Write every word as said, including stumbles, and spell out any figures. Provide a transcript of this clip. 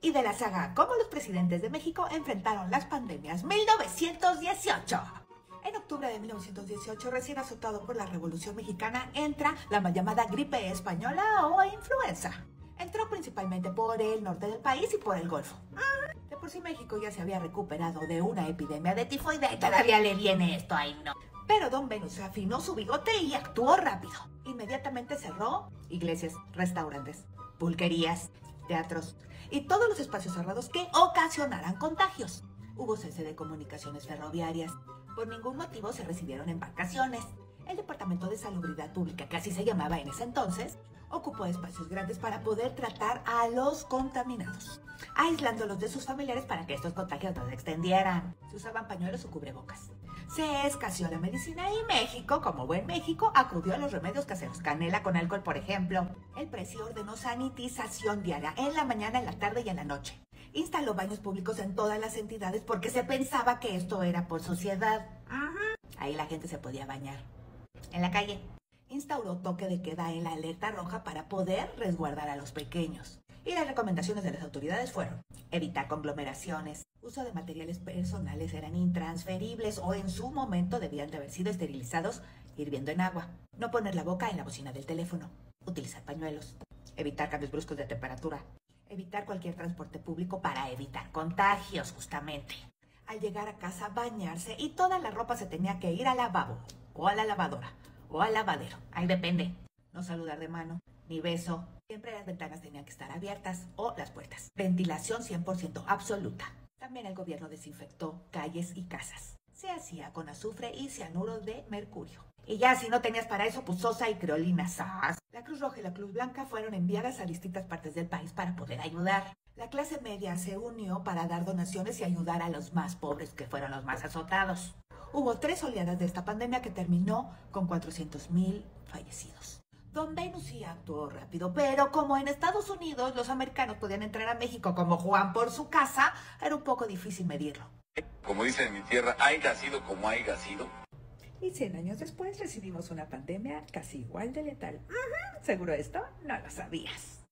y de la saga Cómo los presidentes de México enfrentaron las pandemias mil novecientos dieciocho. En octubre de mil novecientos dieciocho, recién azotado por la Revolución Mexicana, entra la mal llamada gripe española o influenza. Entró principalmente por el norte del país y por el Golfo. De por sí México ya se había recuperado de una epidemia de tifoidea y todavía le viene esto, ay no. Pero don Venus afinó su bigote y actuó rápido. Inmediatamente cerró iglesias, restaurantes, pulquerías, teatros y todos los espacios cerrados que ocasionaran contagios. Hubo cese de comunicaciones ferroviarias. Por ningún motivo se recibieron embarcaciones. El Departamento de Salubridad Pública, que así se llamaba en ese entonces, ocupó espacios grandes para poder tratar a los contaminados, aislándolos de sus familiares para que estos contagios no se extendieran. Se usaban pañuelos o cubrebocas. Se escaseó la medicina y México, como buen México, acudió a los remedios caseros. Canela con alcohol, por ejemplo. El precio ordenó sanitización diaria en la mañana, en la tarde y en la noche. Instaló baños públicos en todas las entidades porque se pensaba que esto era por sociedad. Ahí la gente se podía bañar. En la calle. Instauró toque de queda en la alerta roja para poder resguardar a los pequeños. Y las recomendaciones de las autoridades fueron evitar conglomeraciones, uso de materiales personales eran intransferibles o en su momento debían de haber sido esterilizados hirviendo en agua, no poner la boca en la bocina del teléfono, utilizar pañuelos, evitar cambios bruscos de temperatura, evitar cualquier transporte público para evitar contagios justamente. Al llegar a casa, bañarse y toda la ropa se tenía que ir al lavabo o a la lavadora o al lavadero, ahí depende. No saludar de mano, ni beso. Siempre las ventanas tenían que estar abiertas o las puertas. Ventilación cien por ciento absoluta. También el gobierno desinfectó calles y casas. Se hacía con azufre y cianuro de mercurio. Y ya si no tenías para eso, pues sosa y creolina. ¡Sas! La Cruz Roja y la Cruz Blanca fueron enviadas a distintas partes del país para poder ayudar. La clase media se unió para dar donaciones y ayudar a los más pobres, que fueron los más azotados. Hubo tres oleadas de esta pandemia que terminó con cuatrocientos mil fallecidos. Don Venus sí actuó rápido, pero como en Estados Unidos los americanos podían entrar a México como Juan por su casa, era un poco difícil medirlo. Como dicen en mi tierra, haya sido como haya sido. Y cien años después recibimos una pandemia casi igual de letal. Uh-huh. ¿Seguro esto? No lo sabías.